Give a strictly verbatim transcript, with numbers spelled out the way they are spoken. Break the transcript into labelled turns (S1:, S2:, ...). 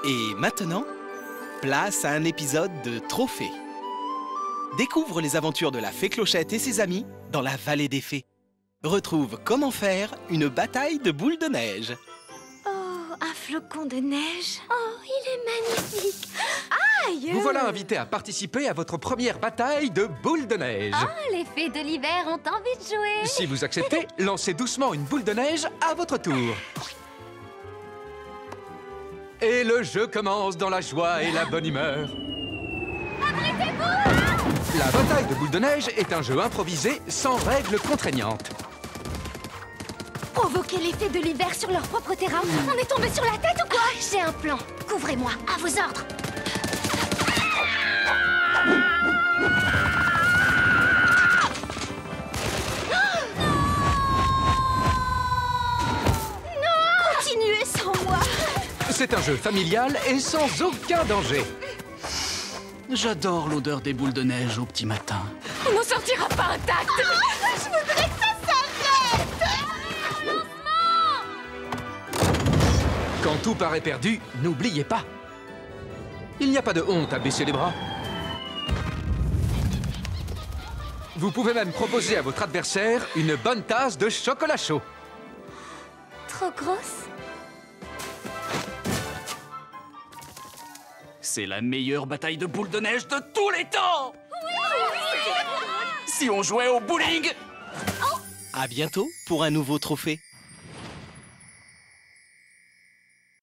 S1: Et maintenant, place à un épisode de Trophée. Découvre les aventures de la fée Clochette et ses amis dans la vallée des fées. Retrouve comment faire une bataille de boules de neige.
S2: Oh, un flocon de neige. Oh, il est magnifique. Aïe!
S3: Vous voilà invité à participer à votre première bataille de boules de neige.
S2: Oh, les fées de l'hiver ont envie de jouer.
S3: Si vous acceptez, lancez doucement une boule de neige à votre tour. Et le jeu commence dans la joie et la bonne humeur.
S2: Abritez-vous!
S3: La bataille de boules de neige est un jeu improvisé sans règles contraignantes.
S2: Provoquer les fées de l'hiver sur leur propre terrain. On est tombé sur la tête ou quoi? J'ai un plan. Couvrez-moi, à vos ordres. Non! Continuez sans moi.
S3: C'est un jeu familial et sans aucun danger.
S4: J'adore l'odeur des boules de neige au petit matin.
S2: On n'en sortira pas intact. Je voudrais que ça s'arrête.
S3: Quand tout paraît perdu, n'oubliez pas. Il n'y a pas de honte à baisser les bras. Vous pouvez même proposer à votre adversaire une bonne tasse de chocolat chaud.
S2: Trop grosse?
S4: C'est la meilleure bataille de boules de neige de tous les temps. Si on jouait au bowling.
S1: À bientôt pour un nouveau trophée.